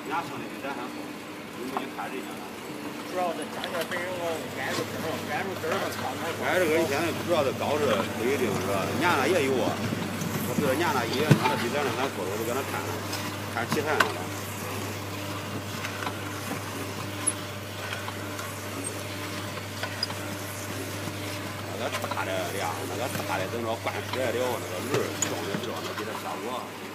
伢生的比咱还好，你们看人家了。 主要是家下本身我挨着根儿，挨着根儿上长太多。 挨着根儿现在主要是高是不一定是吧？伢那也有啊，我比如伢那也长得比咱那还高，我都搁那看其他的了。那个大的呀，那个大的等着灌水了，那个轮儿装的热，那给它效果。